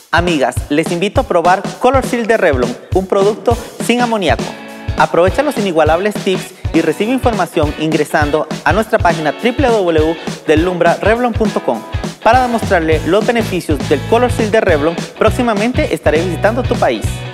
Amigas, les invito a probar Color Seal de Revlon, un producto sin amoníaco. Aprovecha los inigualables tips y recibe información ingresando a nuestra página www.deslumbrarevlon.com. Para demostrarle los beneficios del Color Seal de Revlon, próximamente estaré visitando tu país.